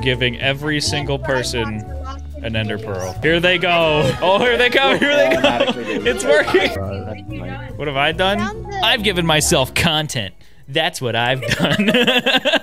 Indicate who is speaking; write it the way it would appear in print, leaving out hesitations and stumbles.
Speaker 1: giving every single person an ender pearl. Here they go. Oh, here they come. Here they go. It's working. What have I done? I've given myself content. That's what I've done.